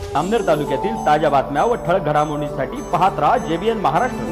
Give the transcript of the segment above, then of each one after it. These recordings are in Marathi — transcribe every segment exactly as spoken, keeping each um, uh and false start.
अमनेर तालुक्यातील ताज्या बातम्या व ठळक घडामोडींसाठी पाहत राहा जेबीएन महाराष्ट्र।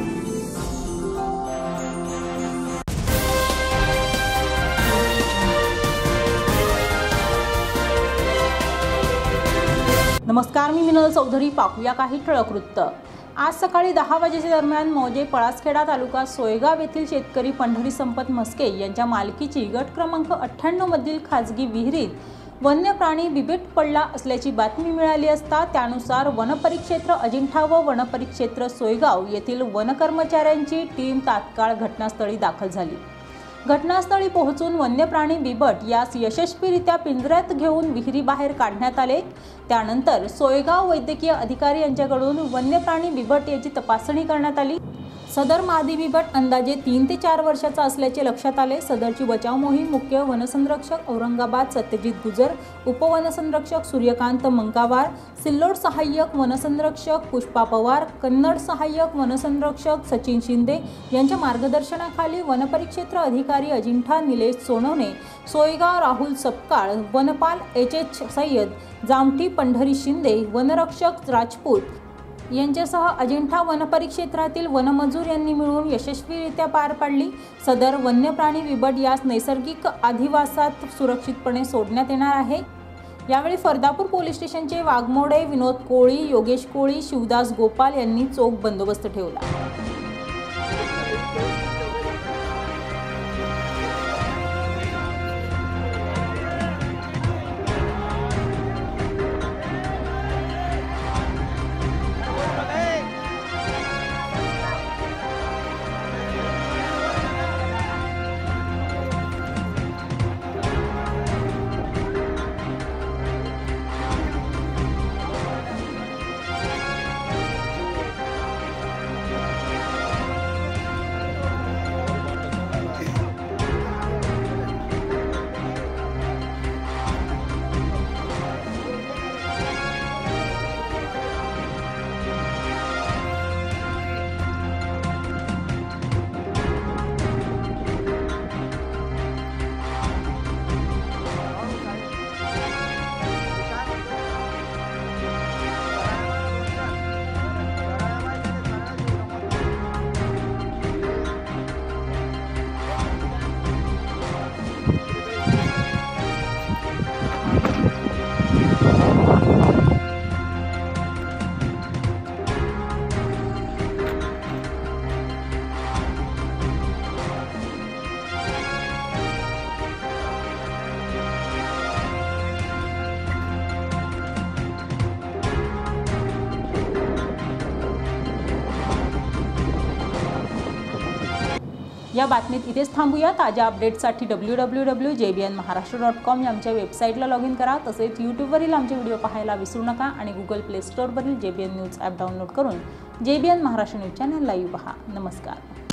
नमस्कार, मी मिनल चौधरी। पाहूया काही ठळक वृत्त। आज सकाळी दहा वाजेच्या दरम्यान मौजे पळासखेडा तालुका सोयगाव येथील शेतकरी पंढरी संपत मस्के यांच्या मालकीची गट क्रमांक अठ्ठ्याण्णव मधील खाजगी विहिरीत वन्य प्राणी बिबट पडला असल्याची बातमी मिळाली असता त्यानुसार वनपरिक्षेत्र अजिंठा व वनपरिक्षेत्र सोयगाव येथील वन कर्मचाऱ्यांची टीम तात्काळ घटनास्थळी दाखल झाली। घटनास्थळी पोहोचून वन्य प्राणी बिबट यास यशस्वीरित्या पिंजऱ्यात घेऊन विहिरी बाहेर काढण्यात आले। त्यानंतर सोयगाव वैद्यकीय अधिकारी यांच्याकडून वन्य प्राणी बिबट याची तपासणी करण्यात आली। सदर मादी बिबट अंदाजे तीन ते चार वर्षाचा असल्याचे लक्षात आले। सदरची बचाव मोहीम मुख्य वनसंरक्षक औरंगाबाद सत्यजित गुजर, उपवनसंरक्षक सूर्यकांत मंकावार, सिल्लोड सहाय्यक वनसंरक्षक पुष्पा पवार, कन्नड सहाय्यक वनसंरक्षक सचिन शिंदे यांच्या मार्गदर्शनाखाली वनपरिक्षेत्र अधिकारी अजिंठा निलेश सोनवणे, सोयगाव राहुल सपकाळ, वनपाल एच एच सय्यद, जामठी पंढरी शिंदे, वनरक्षक राजपूत यांच्यासह अजिंठा वनपरिक्षेत्रातील वनमजूर यांनी मिळून यशस्वीरित्या पार पाडली। सदर वन्य प्राणी बिबट यास नैसर्गिक अधिवासात सुरक्षितपणे सोडण्यात येणार आहे। यावेळी फरदापूर पोलीस स्टेशनचे वाघमोडे विनोद कोळी, योगेश कोळी, शिवदास गोपाल यांनी चोख बंदोबस्त ठेवला। या बातमीत इथेच थांबूया। ताज्या अपडेट्ससाठी W W W dot J B N Maharashtra dot com या आमच्या वेबसाईटला लॉग इन करा। तसेच यूट्यूबवरील आमचे व्हिडिओ पाहायला विसरू नका आणि गुगल प्ले स्टोअरवरील J B N news app download करून J B N Maharashtra news channel live पहा। नमस्कार।